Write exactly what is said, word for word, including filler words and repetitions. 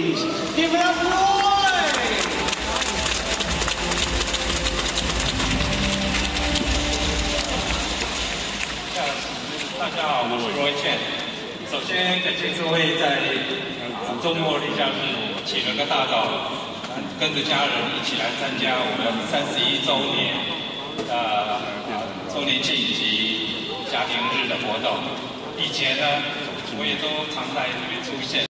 Please give it up, Roy! 大家好，我是 Roy Chen。首先感谢各位在周末例假日起了个大早，跟着家人一起来参加我们三十一周年呃周年庆以及家庭日的活动。以前呢，我也都常在这边出现。